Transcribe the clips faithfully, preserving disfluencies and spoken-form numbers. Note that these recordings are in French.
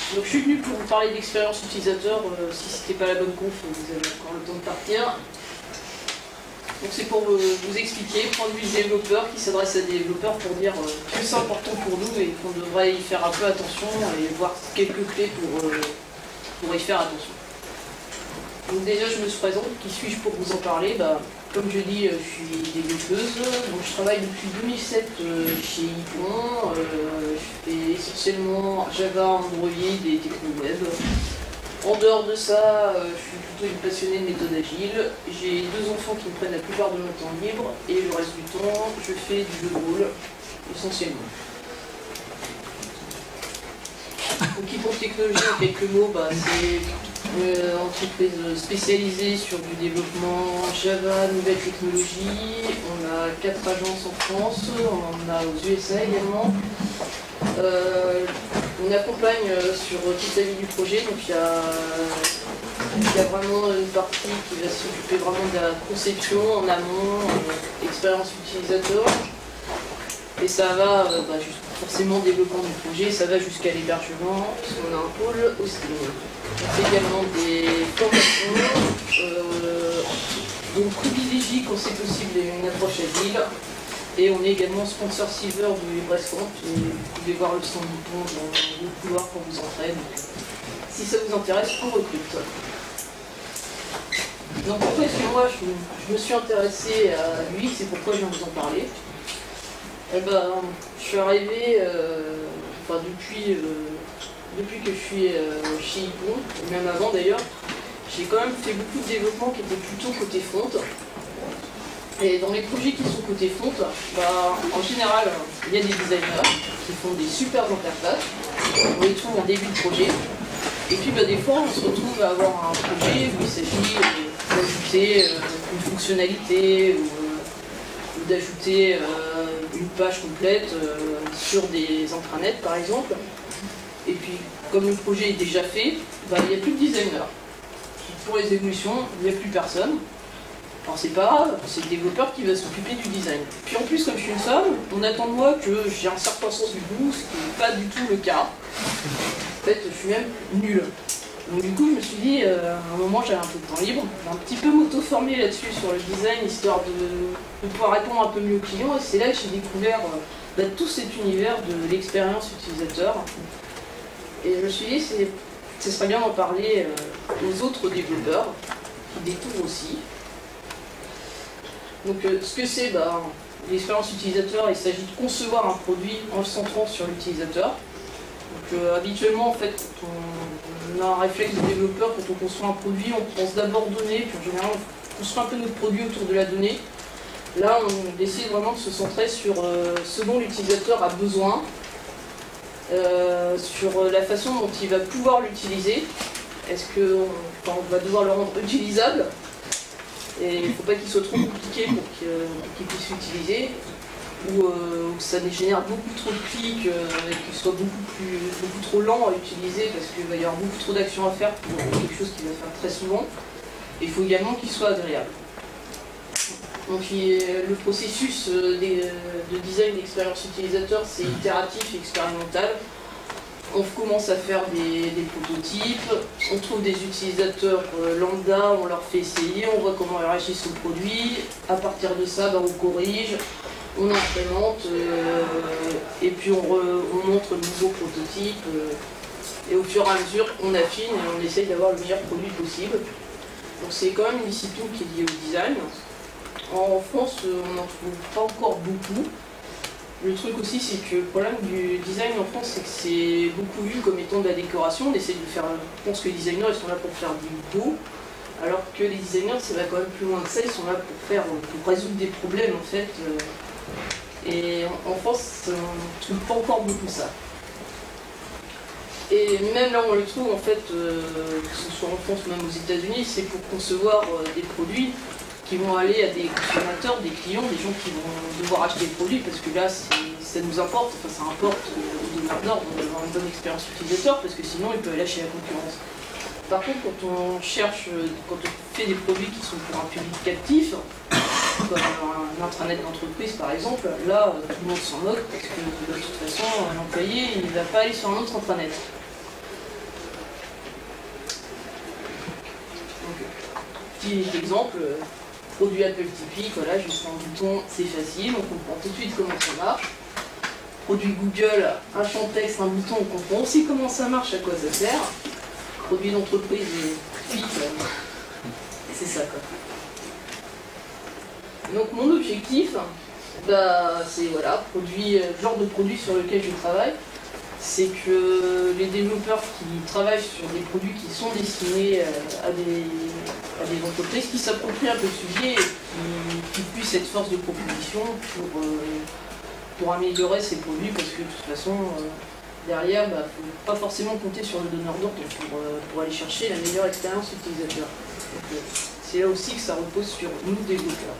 Donc je suis venu pour vous parler d'expérience utilisateur. Euh, si c'était pas la bonne conf, vous avez encore le temps de partir. Donc c'est pour vous, vous expliquer, point de vue développeur qui s'adresse à des développeurs pour dire euh, que c'est important pour nous et qu'on devrait y faire un peu attention et voir quelques clés pour, euh, pour y faire attention. Donc déjà je me présente, qui suis-je pour vous en parler? Bah, comme je dis, je suis développeuse, donc je travaille depuis deux mille sept euh, chez Ypon, euh, je fais essentiellement Java, Android et techno web. En dehors de ça, euh, je suis plutôt une passionnée de méthode agile. J'ai deux enfants qui me prennent la plupart de mon temps libre et le reste du temps, je fais du jeu de rôle, essentiellement. Donc Ypon Technologie, en quelques mots, bah, c'est une entreprise spécialisée sur du développement Java, nouvelles technologies. On a quatre agences en France, on en a aux U S A également. Euh, on accompagne sur toute la vie du projet, donc il y a, il y a vraiment une partie qui va s'occuper vraiment de la conception en amont, euh, expérience utilisateur. Et ça va, euh, bah, juste forcément développement du projet, ça va jusqu'à l'hébergement, puisqu'on a un pôle hosting. On fait également des formations, euh, on privilégie quand c'est possible une approche agile, et on est également sponsor silver du Brestcamp, et vous pouvez voir le stand du pont dans le couloir quand vous entrez. Si ça vous intéresse, on recrute. Donc pourquoi est-ce que moi je, je me suis intéressé à lui, c'est pourquoi je viens vous en parler. Eh ben, je suis arrivé, euh, enfin depuis, euh, depuis que je suis euh, chez Ypon, même avant d'ailleurs, j'ai quand même fait beaucoup de développement qui était plutôt côté front. Et dans les projets qui sont côté front, bah, en général, il y a des designers qui font des super interfaces, on les trouve en début de projet. Et puis bah, des fois, on se retrouve à avoir un projet où il s'agit euh, d'ajouter euh, une fonctionnalité ou, euh, ou d'ajouter euh, une page complète euh, sur des intranets par exemple. Et puis, comme le projet est déjà fait, bah, il n'y a plus de designer. Pour les évolutions, il n'y a plus personne. Alors c'est pas grave, c'est le développeur qui va s'occuper du design. Puis en plus, comme je suis une femme, on attend de moi que j'ai un certain sens du goût, ce qui n'est pas du tout le cas. En fait, je suis même nulle. Donc du coup, je me suis dit, euh, à un moment, j'avais un peu de temps libre, j'ai un petit peu m'auto-formé là-dessus sur le design, histoire de, de pouvoir répondre un peu mieux aux clients. Et c'est là que j'ai découvert euh, bah, tout cet univers de l'expérience utilisateur. Et je me suis dit, ce serait bien d'en parler euh, aux autres développeurs, qui découvrent aussi. Donc euh, ce que c'est, bah, l'expérience utilisateur, il s'agit de concevoir un produit en se centrant sur l'utilisateur. Donc euh, habituellement, en fait, quand on, on a un réflexe de développeur, quand on construit un produit, on pense d'abord donner, puis en général, on construit un peu notre produit autour de la donnée. Là, on décide vraiment de se centrer sur euh, ce dont l'utilisateur a besoin, euh, sur la façon dont il va pouvoir l'utiliser. Est-ce qu'on enfin, on va devoir le rendre utilisable? Et il ne faut pas qu'il soit trop compliqué pour qu'il qu'il puisse l'utiliser, ou euh, que ça génère beaucoup trop de clics euh, et qu'il soit beaucoup, plus, beaucoup trop lent à utiliser parce qu'il va y avoir beaucoup trop d'actions à faire pour quelque chose qu'il va faire très souvent. Et il faut également qu'il soit agréable. Donc il, le processus de, de design d'expérience utilisateur, c'est itératif et expérimental. On commence à faire des, des prototypes, on trouve des utilisateurs euh, lambda, on leur fait essayer, on voit comment ils réagissent au produit. À partir de ça, ben, on corrige, on implémente, euh, et puis on, re, on montre le nouveau prototype. Euh, et au fur et à mesure, on affine et on essaye d'avoir le meilleur produit possible. Donc c'est quand même une discipline qui est liée au design. En France, on n'en trouve pas encore beaucoup. Le truc aussi, c'est que le problème du design en France, c'est que c'est beaucoup vu comme étant de la décoration. On essaie de faire. Je pense que les designers, ils sont là pour faire du beau, alors que les designers, ça va quand même plus loin que ça. Ils sont là pour faire, pour résoudre des problèmes en fait. Et en France, on ne trouve pas encore beaucoup ça. Et même là où on le trouve, en fait, euh, que ce soit en France ou même aux États-Unis, c'est pour concevoir euh, des produits qui vont aller à des consommateurs, des clients, des gens qui vont devoir acheter le produit, parce que là, ça nous importe, enfin ça importe aux développeurs d'avoir une bonne expérience utilisateur, parce que sinon, ils peuvent aller chez la concurrence. Par contre, quand on cherche, quand on fait des produits qui sont pour un public captif, comme un intranet d'entreprise par exemple, là, tout le monde s'en moque, parce que de toute façon, l'employé, il ne va pas aller sur un autre intranet. petit exemple, euh, produit Apple typique, voilà, juste un bouton, c'est facile, on comprend tout de suite comment ça marche. Produit Google, un champ de texte, un bouton, on comprend aussi comment ça marche, à quoi ça sert. Produit d'entreprise, vite, c'est ça quoi. Donc mon objectif, bah, c'est voilà, produit, genre de produit sur lequel je travaille, c'est que les développeurs qui travaillent sur des produits qui sont destinés à des, à des entreprises qui s'approprient un peu le sujet et qui, qui puissent être force de proposition pour, euh, pour améliorer ces produits, parce que de toute façon, euh, derrière, il bah, ne faut pas forcément compter sur le donneur d'ordre pour, euh, pour aller chercher la meilleure expérience utilisateur. Donc, euh, c'est là aussi que ça repose sur nous, développeurs.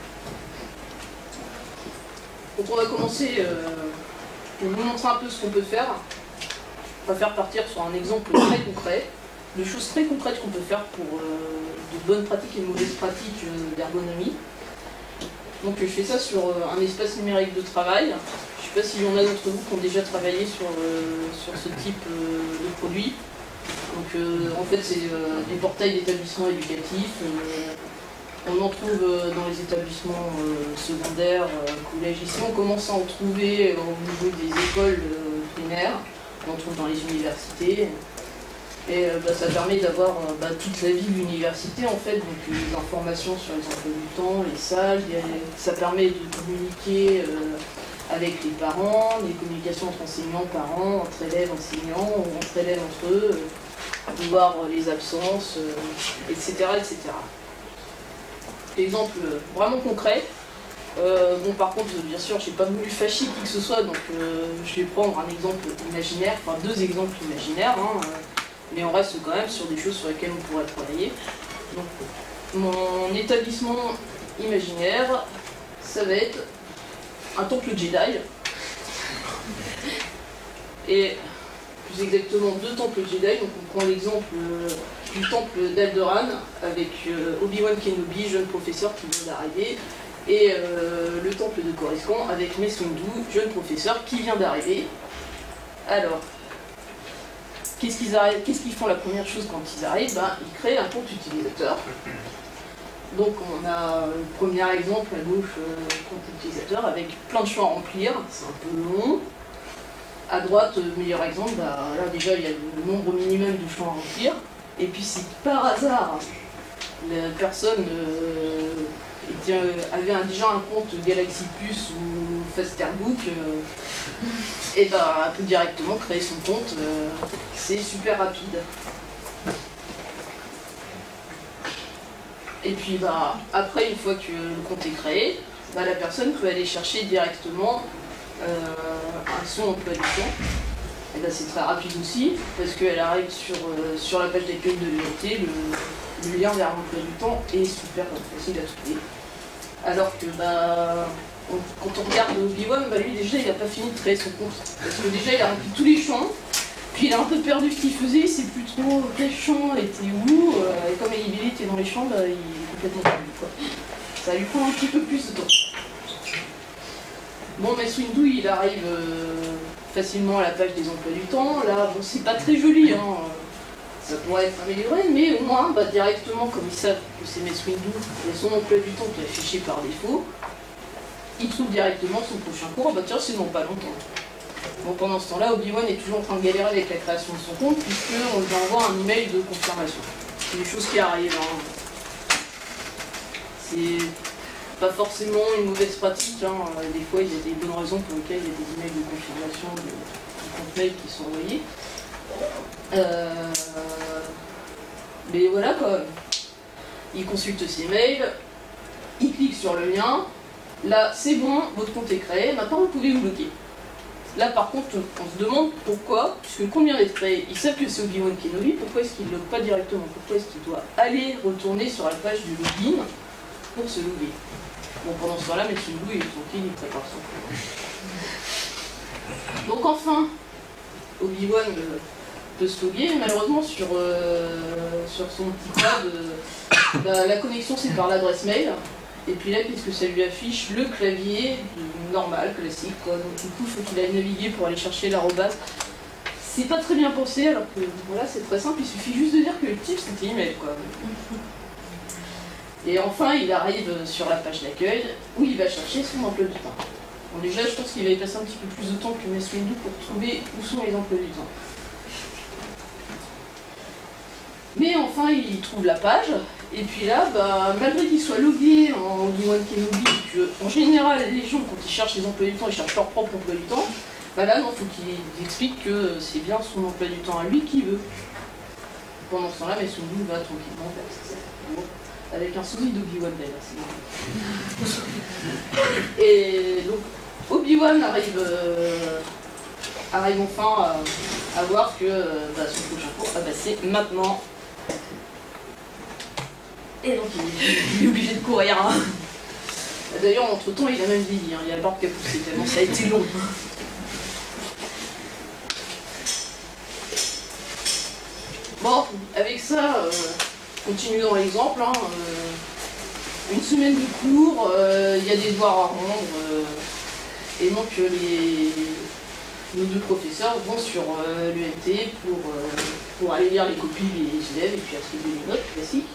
Donc on va commencer, euh, pour vous montrer un peu ce qu'on peut faire. On va faire partir sur un exemple très concret, de choses très concrètes qu'on peut faire pour euh, de bonnes pratiques et de mauvaises pratiques euh, d'ergonomie. Donc je fais ça sur euh, un espace numérique de travail. Je ne sais pas s'il y en a d'entre vous qui ont déjà travaillé sur, euh, sur ce type euh, de produit. Donc euh, en fait c'est euh, des portails d'établissements éducatifs. Euh, On en trouve dans les établissements euh, secondaires, euh, collèges. Ici, on commence à en trouver au niveau des écoles euh, primaires. On en trouve dans les universités. Et euh, bah, ça permet d'avoir euh, bah, toute la vie de l'université, en fait. Donc, les informations sur les emplois du temps, les salles. Ça permet de communiquer euh, avec les parents, des communications entre enseignants, parents, entre élèves, enseignants, ou entre élèves entre eux, euh, de voir les absences, euh, et cetera, et cetera. Exemple vraiment concret. Euh, bon, par contre, bien sûr, j'ai pas voulu fâcher qui que ce soit, donc euh, je vais prendre un exemple imaginaire, enfin deux exemples imaginaires, hein, euh, mais on reste quand même sur des choses sur lesquelles on pourrait travailler. Donc, mon établissement imaginaire, ça va être un temple Jedi, et plus exactement deux temples Jedi. Donc on prend l'exemple euh, du temple d'Alderaan avec euh, Obi-Wan Kenobi, jeune professeur qui vient d'arriver, et euh, le temple de Coruscant avec Mace Windu, jeune professeur qui vient d'arriver. Alors, qu'est-ce qu'ils qu'est-ce qu'ils font la première chose quand ils arrivent? Ben, ils créent un compte utilisateur. Donc on a le premier exemple à gauche, euh, compte utilisateur avec plein de champs à remplir, c'est un peu long. À droite, meilleur exemple, bah, là déjà il y a le nombre minimum de champs à remplir. Et puis si par hasard la personne euh, était, euh, avait un, déjà un compte Galaxy Plus ou Fasterbook, euh, et bah, elle peut directement créer son compte, euh, c'est super rapide. Et puis bah, après, une fois que le compte est créé, bah, la personne peut aller chercher directement euh, son emploi du temps. Et bah, c'est très rapide aussi, parce qu'elle arrive sur, euh, sur la page d'accueil de l'U N T, le, le lien vers l'emploi du temps est super facile à trouver. Alors que bah, on, quand on regarde Obi-Wan, bah, lui déjà il n'a pas fini de créer son compte. Parce que déjà il a rempli tous les champs, puis il a un peu perdu ce qu'il faisait, il ne sait plus trop quel champ était où, euh, et comme il était dans les champs, bah, il est complètement perdu, quoi. Ça lui prend un petit peu plus de temps. Bon, Mace Windu, il arrive euh, facilement à la page des emplois du temps. Là, bon, c'est pas très joli, hein. Ça pourrait être amélioré, mais au moins, bah, directement, comme ils savent que c'est Mace Windu, il y a son emploi du temps qui est affiché par défaut, il trouve directement son prochain cours. Bah tiens, c'est dans pas longtemps. Bon, pendant ce temps-là, Obi-Wan est toujours en train de galérer avec la création de son compte, puisqu'on lui envoie un email de confirmation. C'est des choses qui arrivent, hein. C'est pas forcément une mauvaise pratique, hein. Des fois il y a des bonnes raisons pour lesquelles il y a des emails de confirmation de, de compte mail qui sont envoyés. Euh... Mais voilà quoi. Il consulte ses mails, il clique sur le lien, là c'est bon, votre compte est créé, maintenant vous pouvez vous bloquer. Là par contre on se demande pourquoi, puisque combien d'être créé, ils savent que c'est Obi-Wan Kenobi, pourquoi est-ce qu'il ne log pas directement? Pourquoi est-ce qu'il doit aller retourner sur la page du login pour se loguer? Bon, pendant ce temps-là, Mace Windu il est tranquille, il prépare son compte. Donc enfin, Obi-Wan euh, peut se loguer, mais malheureusement sur, euh, sur son petit pad, euh, bah, la connexion c'est par l'adresse mail. Et puis là, qu'est-ce que ça lui affiche? Le clavier normal, classique, quoi. Donc du coup, il faut qu'il aille naviguer pour aller chercher l'arrobase. C'est pas très bien pensé, alors que voilà, c'est très simple, il suffit juste de dire que le type c'était email, quoi. Et enfin, il arrive sur la page d'accueil où il va chercher son emploi du temps. Bon, déjà, je pense qu'il va y passer un petit peu plus de temps que Mace Windu pour trouver où sont les emplois du temps. Mais enfin, il trouve la page, et puis là, bah, malgré qu'il soit logué en Obi-Wan Kenobi, que en général, les gens, quand ils cherchent les emplois du temps, ils cherchent leur propre emploi du temps, bah là, non, faut qu'il explique que c'est bien son emploi du temps à lui qu'il veut. Pendant ce temps-là, Mace Windu va tranquillement faire ça. Avec un sourire d'Obi-Wan d'ailleurs. Et donc, Obi-Wan arrive, euh, arrive enfin à, à voir que euh, bah, son prochain cours, ah, bah, c'est maintenant. Et donc, il, il est obligé de courir. Hein. D'ailleurs, entre temps, il a même vieilli. Hein. Il y a la barbe qui a poussé tellement ça a été long. Bon, avec ça. Euh, Continue dans l'exemple, hein, euh, une semaine de cours, il euh, y a des devoirs à rendre, euh, et donc euh, les, nos deux professeurs vont sur euh, l'U N T pour, euh, pour aller lire les copies des élèves et puis attribuer les notes classiques.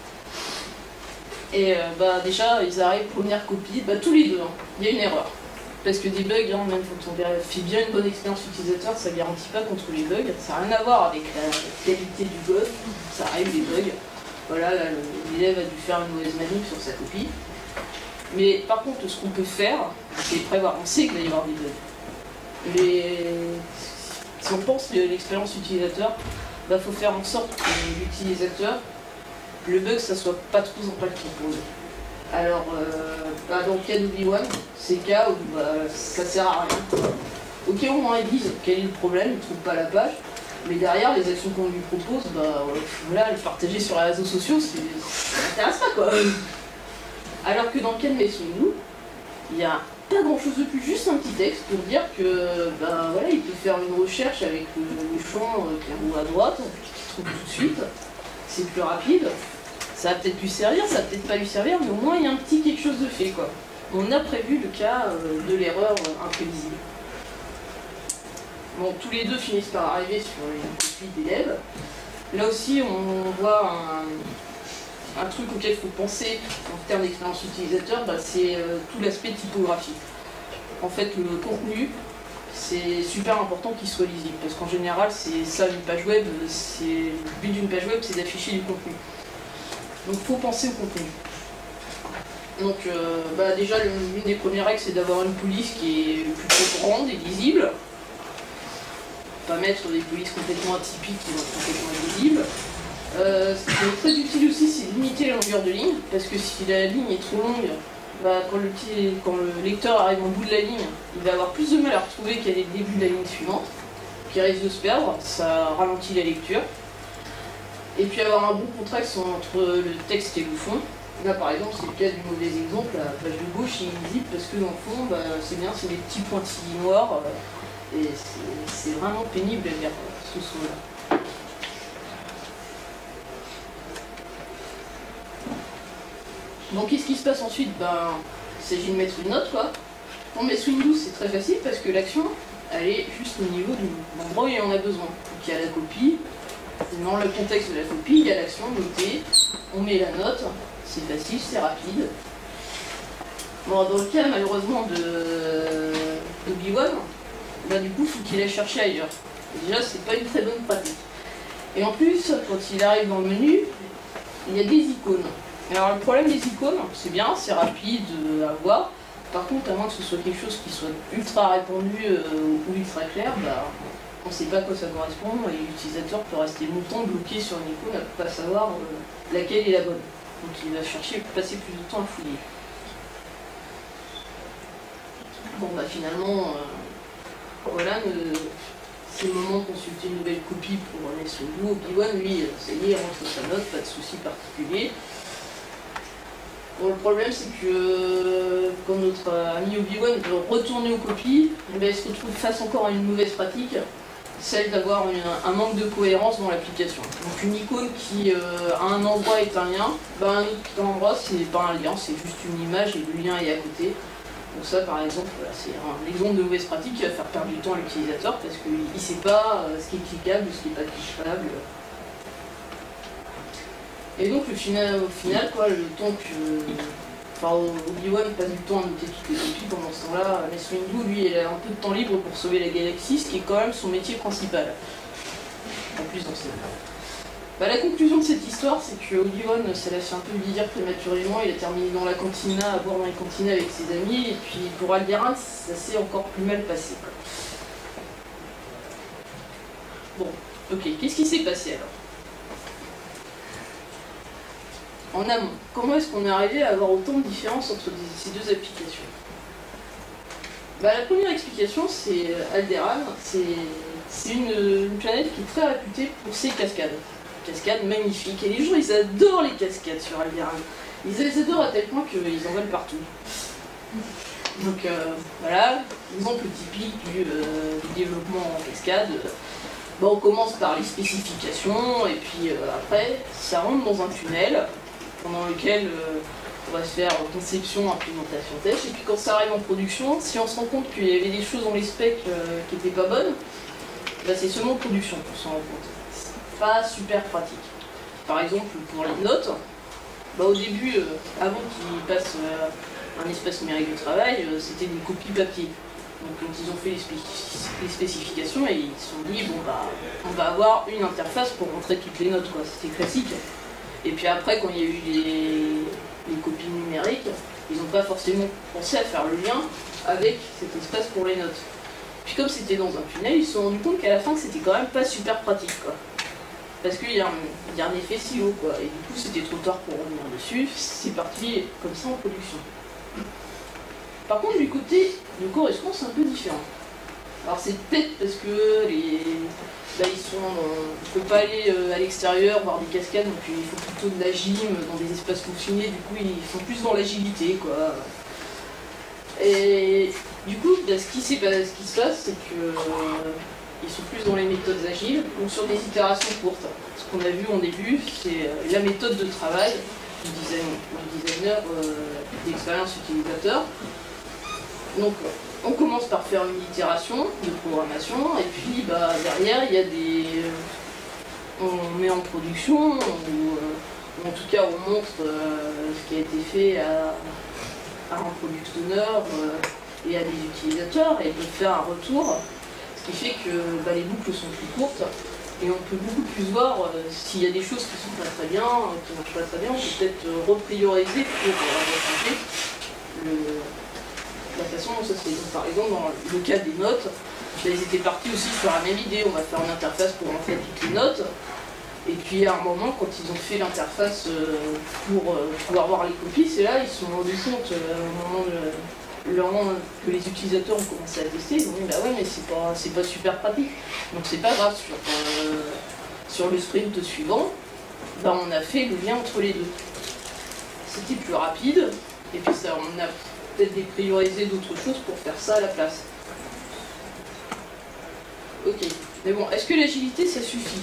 Et euh, bah, déjà, ils arrivent, première copie, bah, tous les deux, hein, il y a une erreur. Parce que des bugs, hein, même quand on fait bien une bonne expérience utilisateur, ça ne garantit pas contre les bugs. Ça n'a rien à voir avec la qualité du code, ça arrive des bugs. Voilà, l'élève a dû faire une mauvaise manip sur sa copie. Mais par contre, ce qu'on peut faire, c'est prévoir. On sait qu'il va y avoir des bugs. Mais si on pense à l'expérience utilisateur, il bah, faut faire en sorte que l'utilisateur, le bug, ça soit pas trop impactant pour lui. Alors, euh, bah, dans le cas d'Obi-Wan, c'est le cas où bah, ça sert à rien. Ok, au moins ils disent quel est le problème, ils ne trouvent pas la page. Mais derrière, les actions qu'on lui propose, bah voilà, les partager sur les réseaux sociaux, ça n'intéresse pas quoi. Alors que dans le cas de Mace Windu, il n'y a pas grand chose de plus, juste un petit texte pour dire que bah voilà, il peut faire une recherche avec le, le champ qui est en haut à droite, qu'il trouve tout de suite, c'est plus rapide. Ça va peut-être lui servir, ça va peut-être pas lui servir, mais au moins il y a un petit quelque chose de fait quoi. On a prévu le cas de l'erreur imprévisible. Bon, tous les deux finissent par arriver sur une copie d'élèves. Là aussi, on voit un, un truc auquel il faut penser en termes d'expérience utilisateur, bah, c'est euh, tout l'aspect typographie. En fait, le contenu, c'est super important qu'il soit lisible, parce qu'en général, c'est ça une page web, le but d'une page web, c'est d'afficher du contenu. Donc, il faut penser au contenu. Donc, euh, bah, déjà, l'une des premières règles, c'est d'avoir une police qui est plutôt grande et lisible. Pas mettre des polices complètement atypiques qui vont être complètement illisibles. Euh, ce qui est très utile aussi, c'est limiter la longueur de ligne, parce que si la ligne est trop longue, bah, quand, le, quand le lecteur arrive au bout de la ligne, il va avoir plus de mal à retrouver quel est le début de la ligne suivante, qui risque de se perdre, ça ralentit la lecture. Et puis avoir un bon contraste entre le texte et le fond. Là par exemple, c'est le cas du mauvais exemple, la page de gauche est illisible parce que dans le fond, bah, c'est bien, c'est des petits pointillés noirs. Euh, Et c'est vraiment pénible à lire ce son-là. Donc qu'est-ce qui se passe ensuite? Ben, il s'agit de mettre une note quoi. Pour Mace Windu, c'est très facile parce que l'action, elle est juste au niveau de l'endroit où il en a besoin. Donc il y a la copie, dans le contexte de la copie, il y a l'action notée, on met la note, c'est facile, c'est rapide. Bon, dans le cas malheureusement de d'Obi-Wan, bah, du coup, il faut qu'il aille chercher ailleurs. Et déjà, c'est pas une très bonne pratique. Et en plus, quand il arrive dans le menu, il y a des icônes. Alors, le problème des icônes, c'est bien, c'est rapide à voir. Par contre, à moins que ce soit quelque chose qui soit ultra répandu euh, ou ultra clair, bah, on ne sait pas à quoi ça correspond et l'utilisateur peut rester longtemps bloqué sur une icône à ne pas savoir euh, laquelle est la bonne. Donc, il va chercher, passer plus de temps à fouiller. Bon, bah, finalement. Euh, Voilà, c'est le moment de consulter une nouvelle copie pour Mace Windu. Obi-Wan, lui, ça y est, il rentre sa note, pas de souci particulier. Bon, le problème, c'est que quand notre ami Obi-Wan veut retourner aux copies, eh bien, il se retrouve face encore à une mauvaise pratique, celle d'avoir un manque de cohérence dans l'application. Donc une icône qui, euh, à un endroit, est un lien, ben, à un autre endroit, ce n'est pas un lien, c'est juste une image et le lien est à côté. Donc ça, par exemple, voilà, c'est un exemple de mauvaise pratique qui va faire perdre du temps à l'utilisateur parce qu'il ne sait pas euh, ce qui est cliquable ou ce qui n'est pas cliquable. Et donc, le final, au final, quoi, le temps que. Enfin, Obi-Wan passe du temps à noter toutes les copies pendant ce temps-là. Mace Windu, lui, il a un peu de temps libre pour sauver la galaxie, ce qui est quand même son métier principal. En plus, dans ces... Bah, la conclusion de cette histoire, c'est que Obi-Wan s'est laissé un peu vieillir prématurément. Il a terminé dans la cantina, à boire dans les cantines avec ses amis. Et puis, pour Alderaan, ça s'est encore plus mal passé, quoi. Bon, ok, qu'est-ce qui s'est passé alors? En amont, comment est-ce qu'on est arrivé à avoir autant de différences entre ces deux applications? Bah, la première explication, c'est Alderaan, c'est une, une planète qui est très réputée pour ses cascades. Cascades magnifiques, et les gens ils adorent les cascades sur Alderaan. Ils les adorent à tel point qu'ils en veulent partout. Donc euh, voilà, exemple typique du, euh, du développement en cascade. Bah, on commence par les spécifications, et puis euh, après, ça rentre dans un tunnel, pendant lequel euh, on va se faire conception, implémentation, test, et puis quand ça arrive en production, si on se rend compte qu'il y avait des choses dans les specs euh, qui n'étaient pas bonnes, bah, c'est seulement en production qu'on s'en rend compte. C'est pas super pratique. Par exemple, pour les notes, bah, au début, euh, avant qu'ils passent euh, un espace numérique de travail, euh, c'était des copies papier. Donc quand ils ont fait les, spécif les spécifications, et ils se sont dit, bon bah, on va avoir une interface pour rentrer toutes les notes, quoi. C'était classique. Et puis après, quand il y a eu les, les copies numériques, ils n'ont pas forcément pensé à faire le lien avec cet espace pour les notes. Puis comme c'était dans un tunnel, ils se sont rendus compte qu'à la fin, c'était quand même pas super pratique, quoi. Parce qu'il y, y a un effet silo, quoi. Et du coup, c'était trop tard pour revenir dessus. C'est parti comme ça en production. Par contre, du côté de correspond, c'est un peu différent. Alors c'est peut-être parce que les... là ils sont, il ne faut pas aller à l'extérieur voir des cascades, donc il faut plutôt de la gym dans des espaces confinés, du coup ils sont plus dans l'agilité, quoi. Et du coup, bah, ce, qui ce qui se passe, c'est que euh, ils sont plus dans les méthodes agiles, donc sur des itérations courtes. Ce qu'on a vu en début, c'est la méthode de travail du, design, du designer euh, d'expérience utilisateur. Donc on commence par faire une itération de programmation, et puis bah, derrière il y a des... on met en production, ou, ou en tout cas on montre euh, ce qui a été fait à, à un product owner euh, et à des utilisateurs, et ils peuvent faire un retour, ce qui fait que bah, les boucles sont plus courtes, et on peut beaucoup plus voir euh, s'il y a des choses qui sont pas très bien, euh, qui ne marchent pas très bien, on peut peut-être euh, reprioriser pour euh, changer le... la façon dont ça se fait. Donc, par exemple, dans le cas des notes, ils étaient partis aussi sur la même idée. On va faire une interface pour rentrer toutes les notes. Et puis à un moment, quand ils ont fait l'interface pour pouvoir voir les copies, c'est là ils se sont rendus compte, au moment, de, le moment que les utilisateurs ont commencé à tester, ils ont dit bah ouais mais c'est pas, c'est pas super pratique. Donc c'est pas grave, sur, euh, sur le sprint suivant, bah, on a fait le lien entre les deux. C'était plus rapide, et puis ça on a peut-être déprioriser d'autres choses pour faire ça à la place. Ok, mais bon, est-ce que l'agilité ça suffit?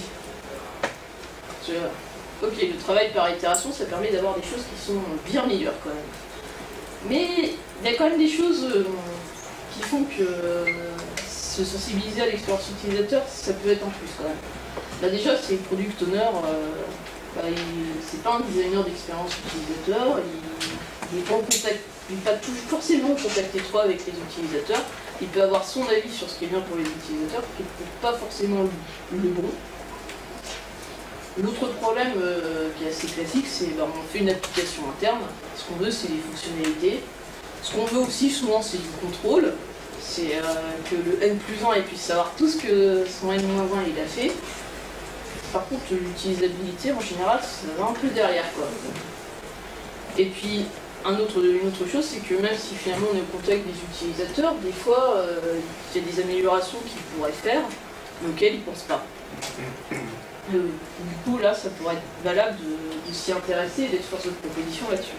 Ok, le travail par itération ça permet d'avoir des choses qui sont bien meilleures quand même. Mais il y a quand même des choses euh, qui font que euh, se sensibiliser à l'expérience utilisateur ça peut être en plus quand même. Là déjà c'est product owner, euh, bah, c'est pas un designer d'expérience utilisateur, il n'est pas en contact. Il ne va pas forcément contacter trop avec les utilisateurs, il peut avoir son avis sur ce qui est bien pour les utilisateurs, qui n'est pas forcément le, le bon. L'autre problème euh, qui est assez classique, c'est bah, on fait une application interne, ce qu'on veut c'est les fonctionnalités. Ce qu'on veut aussi souvent c'est du contrôle, c'est euh, que le N plus un puisse savoir tout ce que son N moins un il a fait. Par contre l'utilisabilité en général ça va un peu derrière, quoi. Et puis Un autre, une autre chose, c'est que même si finalement on est au contact des utilisateurs, des fois euh, il y a des améliorations qu'ils pourraient faire, mais auxquelles ils ne pensent pas. Euh, du coup, là, ça pourrait être valable de, de s'y intéresser et d'être force de proposition là-dessus.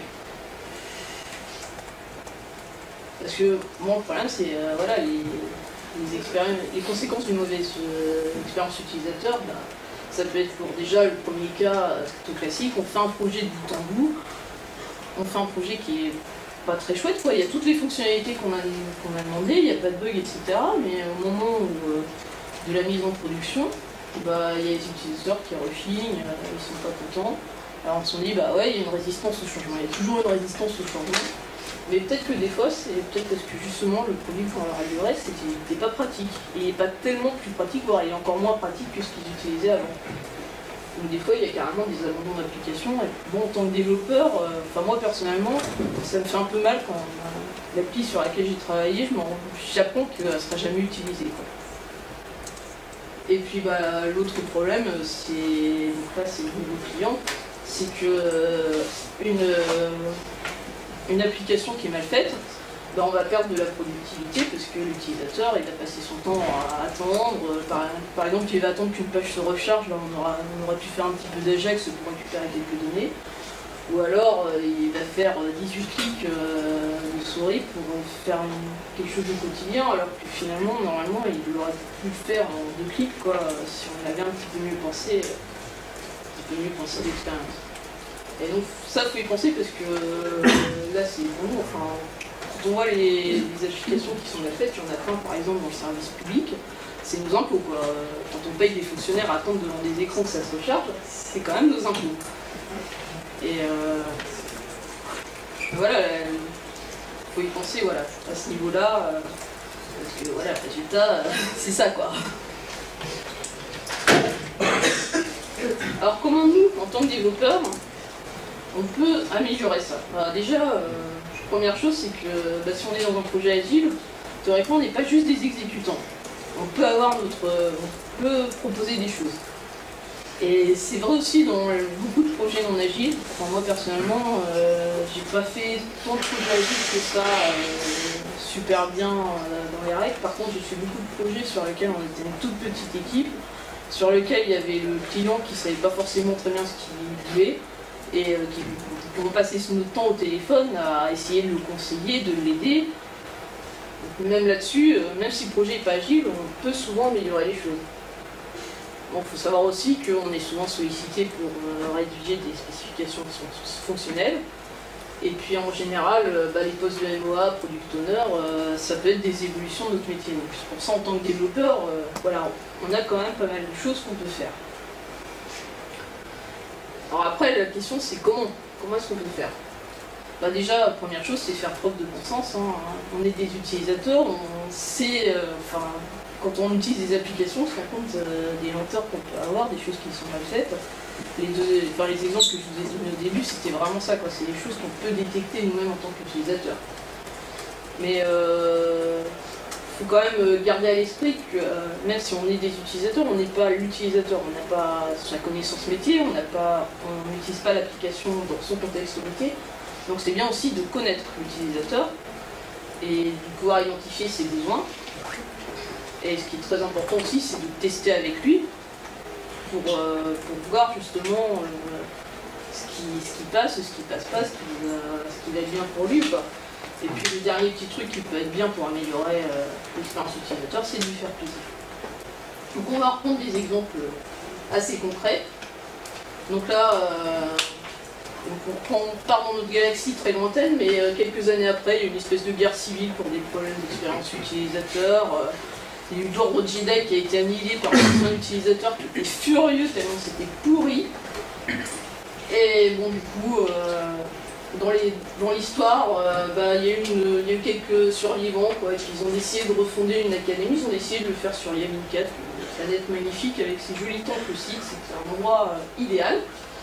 Parce que, moi, le problème, c'est euh, voilà, les, les, les conséquences d'une mauvaise euh, expérience utilisateur, bah, ça peut être pour déjà le premier cas plutôt classique, on fait un projet de bout en bout, on fait un projet qui est pas très chouette, quoi. Il y a toutes les fonctionnalités qu'on a, qu'on a demandé, il n'y a pas de bugs, et cetera. Mais au moment où, euh, de la mise en production, bah, il y a les utilisateurs qui rechignent, euh, ils sont pas contents. Alors on se dit, bah ouais, il y a une résistance au changement, il y a toujours une résistance au changement. Mais peut-être que des fois, c'est peut-être parce que justement le produit qu'on leur a livré, c'était pas pratique. Il n'est pas tellement plus pratique, voire il est encore moins pratique que ce qu'ils utilisaient avant. Donc des fois, il y a carrément des abandons d'applications. Et bon, en tant que développeur, euh, enfin moi personnellement, ça me fait un peu mal quand euh, l'appli sur laquelle j'ai travaillé, je m'en j'apprends qu'elle ne sera jamais utilisée, quoi. Et puis bah, l'autre problème, c'est donc là c'est le niveau client, c'est que euh, une euh, une application qui est mal faite, ben on va perdre de la productivité parce que l'utilisateur il va passer son temps à attendre. Par, par exemple, il va attendre qu'une page se recharge, ben on, aura, on aurait pu faire un petit peu d'Ajax pour récupérer quelques données. Ou alors euh, il va faire dix-huit clics euh, de souris pour faire une, quelque chose de quotidien, alors que finalement, normalement, il aurait pu le faire en deux clics, quoi, si on avait un petit peu mieux pensé, un petit peu mieux pensé l'expérience. Et donc ça, il faut y penser parce que euh, là, c'est bon, enfin, quand on voit les, les applications qui sont mal faites, il y en a plein, par exemple, dans le service public, c'est nos impôts, quoi. Quand on paye des fonctionnaires à attendre devant des écrans que ça se recharge, c'est quand même nos impôts. Et euh, voilà, il faut y penser, voilà, à ce niveau-là, euh, parce que voilà, le résultat, euh, c'est ça, quoi. Alors comment nous, en tant que développeurs, on peut améliorer ça? Alors, déjà, euh, première chose, c'est que bah, si on est dans un projet agile, théoriquement, on n'est pas juste des exécutants. On peut avoir notre, on peut proposer des choses. Et c'est vrai aussi dans beaucoup de projets non agiles. Enfin, moi personnellement, euh, j'ai pas fait tant de projets agiles que ça euh, super bien euh, dans les règles. Par contre, j'ai fait beaucoup de projets sur lesquels on était une toute petite équipe, sur lesquels il y avait le client qui savait pas forcément très bien ce qu'il voulait et euh, qui on passait notre temps au téléphone à essayer de le conseiller, de l'aider. Même là-dessus, euh, même si le projet n'est pas agile, on peut souvent améliorer les choses. Bon, il faut savoir aussi qu'on est souvent sollicité pour euh, rédiger des spécifications qui sont fonctionnelles. Et puis en général, euh, bah, les postes de M O A, Product Owner, euh, ça peut être des évolutions de notre métier. Donc pour ça, en tant que développeur, euh, voilà, on a quand même pas mal de choses qu'on peut faire. Alors après, la question c'est comment Comment est-ce qu'on peut le faire? Bah déjà, la première chose, c'est faire preuve de bon sens. Hein. On est des utilisateurs, on sait, euh, enfin, quand on utilise des applications, on se rend compte euh, des lenteurs qu'on peut avoir, des choses qui sont mal faites. Les, deux, enfin, les exemples que je vous ai donnés au début, c'était vraiment ça, quoi. C'est des choses qu'on peut détecter nous-mêmes en tant qu'utilisateurs. Mais euh, faut quand même garder à l'esprit que euh, même si on est des utilisateurs, on n'est pas l'utilisateur, on n'a pas sa connaissance métier, on n'utilise pas l'application dans son contexte métier. Donc c'est bien aussi de connaître l'utilisateur et de pouvoir identifier ses besoins. Et ce qui est très important aussi, c'est de tester avec lui pour, euh, pour voir justement euh, ce, qui, ce qui passe, ce qui passe pas, ce qui, euh, ce qui va être bien pour lui, quoi. Et puis le dernier petit truc qui peut être bien pour améliorer euh, l'expérience utilisateur, c'est de lui faire plaisir. Donc on va reprendre des exemples assez concrets. Donc là, euh, donc on, reprend, on part dans notre galaxie très lointaine, mais euh, quelques années après, il y a une espèce de guerre civile pour des problèmes d'expérience utilisateur. Euh, il y a eu l'ordre Jedi qui a été annihilé par un utilisateur qui était furieux tellement c'était pourri. Et bon, du coup, euh, dans l'histoire, euh, bah, il, y a eu une, il y a eu quelques survivants quoi, qui ont essayé de refonder une académie, ils ont essayé de le faire sur Yavin quatre, une planète magnifique avec ses jolis temples aussi, c'est un endroit euh, idéal.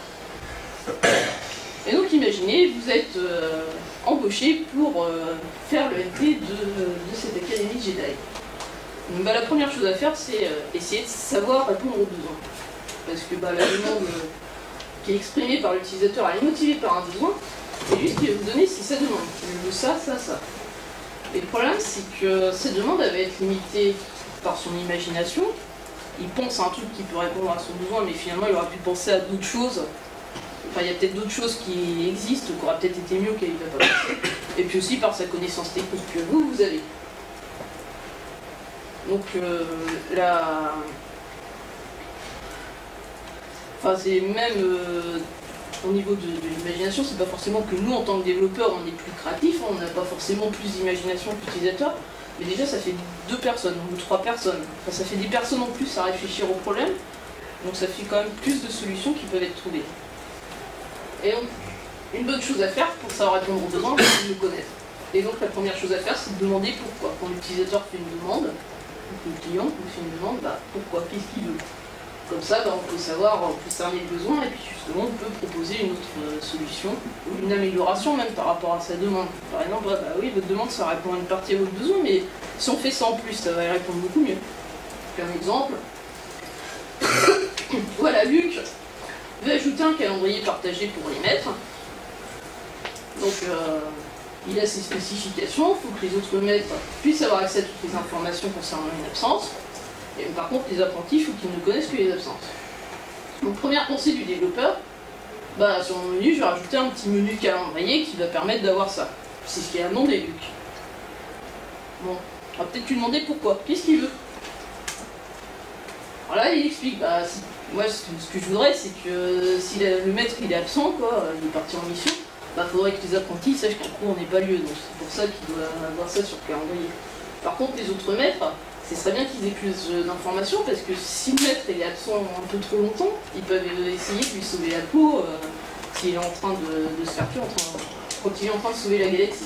Et donc imaginez, vous êtes euh, embauché pour euh, faire le N T de, de cette académie Jedi. Donc, bah, la première chose à faire, c'est euh, essayer de savoir répondre aux besoins. Parce que bah, la demande euh, qui est exprimée par l'utilisateur, elle est motivée par un besoin, et lui, ce qu'il va vous donner, c'est sa demande. Il veut ça, ça, ça. Et le problème, c'est que cette demande, elle va être limitée par son imagination. Il pense à un truc qui peut répondre à son besoin, mais finalement, il aurait pu penser à d'autres choses. Enfin, il y a peut-être d'autres choses qui existent, qui auraient peut-être été mieux qu'elle ne va pas penser. Et puis aussi par sa connaissance technique que vous, vous avez. Donc, euh, la... Enfin, c'est même... Euh... Au niveau de, de l'imagination, c'est pas forcément que nous, en tant que développeurs, on est plus créatifs, on n'a pas forcément plus d'imagination que l'utilisateur, mais déjà ça fait deux personnes ou trois personnes. Enfin, ça fait des personnes en plus à réfléchir au problème, donc ça fait quand même plus de solutions qui peuvent être trouvées. Et donc, une bonne chose à faire pour savoir répondre aux besoins, c'est de le connaître. Et donc la première chose à faire, c'est de demander pourquoi. Quand l'utilisateur fait une demande, ou que le client fait une demande, bah, pourquoi, qu'est-ce qu'il veut. Comme ça, bah, on peut savoir, on peut cerner le besoin, et puis justement, on peut proposer une autre euh, solution, ou une amélioration même par rapport à sa demande. Par exemple, bah, bah oui, votre demande, ça répond à une partie à votre besoin, mais si on fait ça en plus, ça va y répondre beaucoup mieux. Donc, un exemple. Voilà, Luc veut ajouter un calendrier partagé pour les maîtres. Donc, euh, il a ses spécifications, il faut que les autres maîtres puissent avoir accès à toutes les informations concernant une absence. Et par contre, les apprentis, il faut qu'ils ne connaissent que les absences. Donc, première pensée du développeur, bah, sur mon menu, je vais rajouter un petit menu calendrier qui va permettre d'avoir ça. C'est ce qu'il a demandé, Luc. Bon, on va peut-être lui demander pourquoi. Qu'est-ce qu'il veut? Alors là, il explique, bah, moi, ce que je voudrais, c'est que si le maître il est absent, quoi, il est parti en mission, bah, faudrait que les apprentis sachent qu'un cours n'est pas lieu, donc c'est pour ça qu'il doit avoir ça sur le calendrier. Par contre, les autres maîtres, ce serait bien qu'ils aient plus d'informations, parce que si le maître il est absent un peu trop longtemps, ils peuvent essayer de lui sauver la peau euh, s'il est en train de, de se faire tuer, en train, quand il est en train de sauver la galaxie.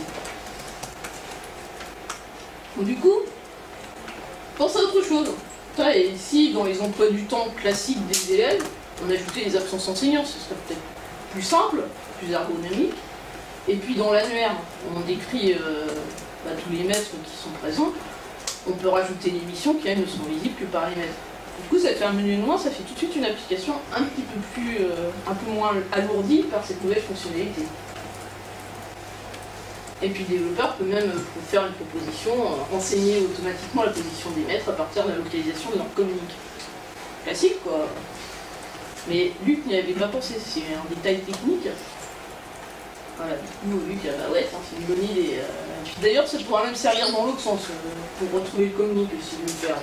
Donc, du coup, pense à autre chose. Et si dans les emplois du temps classiques des élèves, on ajoutait les absences enseignants, ce serait peut-être plus simple, plus ergonomique. Et puis dans l'annuaire, on décrit euh, bah, tous les maîtres qui sont présents, on peut rajouter les missions qui elles ne sont visibles que par les maîtres. Du coup, ça fait un menu de moins, ça fait tout de suite une application un petit peu plus, euh, un peu moins alourdie par cette nouvelle fonctionnalité. Et puis le développeur peut même faire une proposition, euh, enseigner automatiquement la position des maîtres à partir de la localisation de leur communique. Classique quoi. Mais Luc n'y avait pas pensé, c'est un détail technique. Voilà, du coup Luc, bah ouais, c'est une bonne idée. D'ailleurs ça pourra même servir dans l'autre sens, euh, pour retrouver le communique s'il le perd.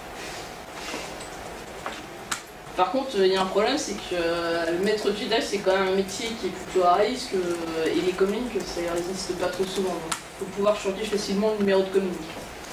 Par contre, il y a un problème, c'est que euh, le maître Jedi, c'est quand même un métier qui est plutôt à risque, euh, et les communiques, ça ne résiste pas trop souvent. Il faut pouvoir changer facilement le numéro de communique.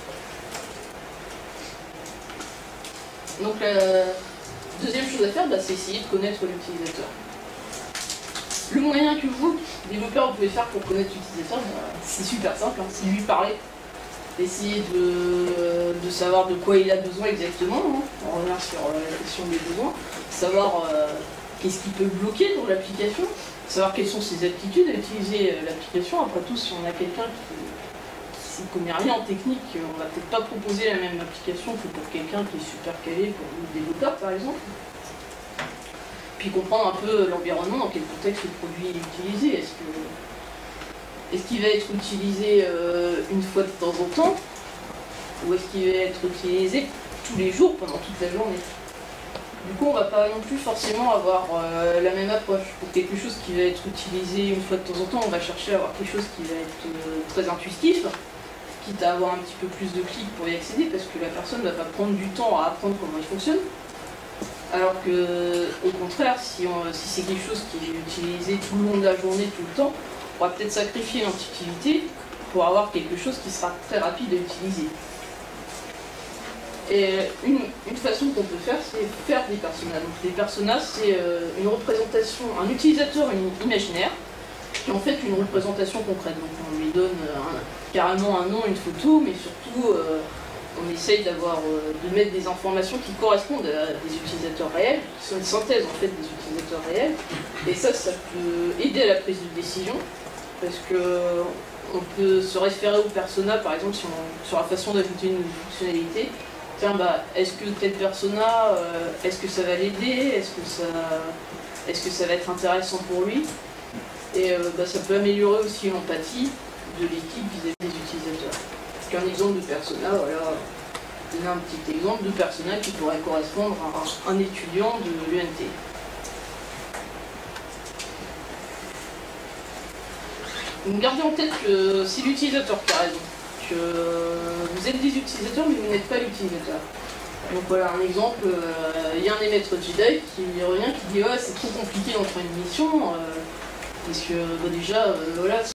Donc la deuxième chose à faire, bah, c'est essayer de connaître l'utilisateur. Le moyen que vous, développeurs, vous pouvez faire pour connaître l'utilisateur, bah, c'est super simple, hein, c'est lui parler. Essayer de, de savoir de quoi il a besoin exactement, hein. On revient sur euh, la question des besoins, savoir euh, qu'est-ce qui peut bloquer dans l'application, savoir quelles sont ses aptitudes à utiliser euh, l'application. Après tout, si on a quelqu'un qui ne connaît rien en technique, on va peut-être pas proposer la même application que pour quelqu'un qui est super calé, pour le développeur par exemple. Puis comprendre un peu l'environnement, dans quel contexte le produit est utilisé. Est-ce que Est-ce qu'il va être utilisé euh, une fois de temps en temps, ou est-ce qu'il va être utilisé tous les jours pendant toute la journée? Du coup, on ne va pas non plus forcément avoir euh, la même approche. Pour quelque chose qui va être utilisé une fois de temps en temps, on va chercher à avoir quelque chose qui va être euh, très intuitif, quitte à avoir un petit peu plus de clics pour y accéder, parce que la personne ne va pas prendre du temps à apprendre comment il fonctionne. Alors que, au contraire, si, on, si c'est quelque chose qui est utilisé tout le long de la journée, tout le temps, on va peut-être sacrifier l'intuitivité pour avoir quelque chose qui sera très rapide à utiliser. Et une, une façon qu'on peut faire, c'est faire des personnages. Donc des personnages, c'est euh, une représentation, un utilisateur imaginaire, qui est en fait une représentation concrète. Donc on lui donne un, carrément un nom, une photo, mais surtout euh, on essaye d'avoir, euh, de mettre des informations qui correspondent à des utilisateurs réels, qui sont une synthèse en fait des utilisateurs réels. Et ça, ça peut aider à la prise de décision. Parce que on peut se référer au persona, par exemple, sur, sur la façon d'ajouter une fonctionnalité. Tiens, bah, est-ce que tel persona, euh, est-ce que ça va l'aider? Est-ce que ça, est-ce que ça va être intéressant pour lui? Et euh, bah, ça peut améliorer aussi l'empathie de l'équipe vis-à-vis des utilisateurs. Un exemple de persona, voilà, donner un petit exemple de persona qui pourrait correspondre à un étudiant de l'U N T. Donc gardez en tête que c'est l'utilisateur qui a raison, que vous êtes des utilisateurs mais vous n'êtes pas l'utilisateur. Donc voilà un exemple, il euh, y a un des maîtres Jedi qui revient, qui dit ouais c'est trop compliqué d'entrer une mission, euh, parce que bah, déjà euh, voilà,